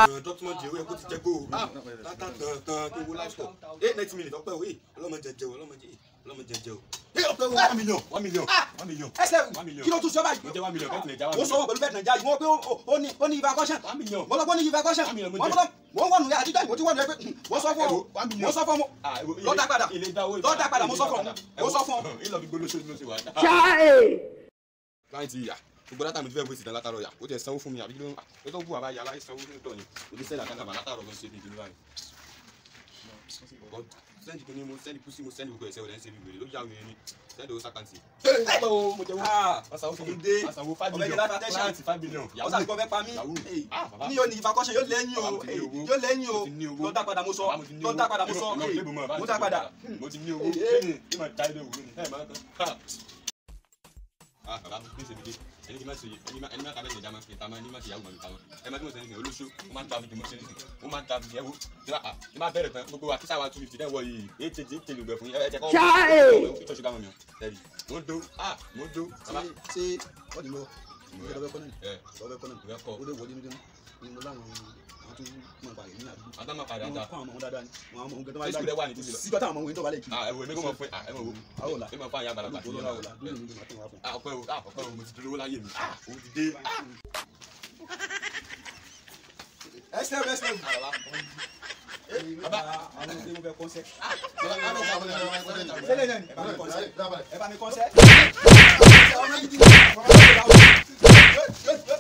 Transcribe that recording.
document jẹ́ owó ti jẹ́ kó o tán kí owó láìpọ̀ 8 minutes ọpẹ́ òwe ọlọ́mọ jẹjẹ o ọpẹ́ òwe 1 million 1 million 1 million kí ló tún sọ báyìí. mo jẹ́ 1 million bẹ́ẹ̀ tilẹ̀ já 1 mo million. sọ wọn pẹ̀lú bẹ́ẹ̀ nàìjíríà yìí mo pé ó ní evacuation 1 million. mo lọ gbọ́ ní evacuation mo ń wọnú àtijọ́ ìwọ tí wọ́n rẹ pé mo sọ fún ọ lọ́dà padà mo sọ fún ọ. ìlọ fi gbólóṣó ló ṣe wà. láì ti yà gbogbo dátà mi ti fẹ́ bó ti dán látàrọ̀ yà ó ti ẹ̀ sanwó fún mi àbí kí ló tó bù àbá yà láì sanwó fún ìtọ́ ni òbí sẹ́ni àkàkà látàrọ̀ ló ṣe ní ìdílé báyìí. sẹ́ni kò ní mo sẹ́ni kú sí mo sẹ́ni gbogbo ẹ̀sẹ̀ òdẹ́ ń ṣe bí wèrè ló yà wèrè ni sẹ́ni owó sàkáǹtì. ọpẹ́ o mo jẹ wọ́n. ọ̀sàwó fún mi dé ọ̀sàwó 5 million láti 5 million. ọ̀sà ìkọ́ fẹ́ pa mí ní yóò ní evacuation yóò lẹ́yìn o lọ́dà padà mo sọ mo dá padà. mo ti ní owó kí mà jáde òwú ni ẹ̀ máa kàn. bàbá mi pèsè mi dé ẹni tí ma ṣe ẹni ma ta bẹ́ẹ̀ ṣe jama kí ta ma ẹni ma ṣe yàgò ma mi ta wọn ẹ ma tí mo ṣe ní sìn olóṣù ó máa ń ta fídíò mo ṣe ní sìn ó máa ń ta fídíò ẹ wo ní ma bẹ̀rẹ̀ tán gbogbo wa kí sáwa 250 dẹ́wọ̀ yìí èyí tètè lùgbẹ̀ fún ẹ jẹ́ kọ́ ìtọ́jú ká mọ̀ mi o tẹ̀lé mo do. ṣé ọ̀dì lọ ìjọba ẹ̀kọ́ náà ó lè wọlé nídìí ní láwọn àwọn tó máa ń parí ní àdúgbò. àtà máa parí àtà. wọn kọ́ àwọn ọmọ dáadáa ni wọn àwọn ọmọ òun gẹ́gẹ́ bá yára. wà ní títí lọ. sígbà táwọn ọmọ òun tó wà lẹ́kì. ẹ̀wọ̀ èmi kò mọ̀ fún ẹ̀ wo. àwòlà èmi máa fún àyà àgbàlagbà sí yàrá. ọpẹ́ o mo ti dúró láyé mi. òun ti dé. ẹsẹ̀ baba àwọn ọmọdé wọn fẹ́ kọ́nsẹ́. ẹ bá mi kọ́nsẹ́.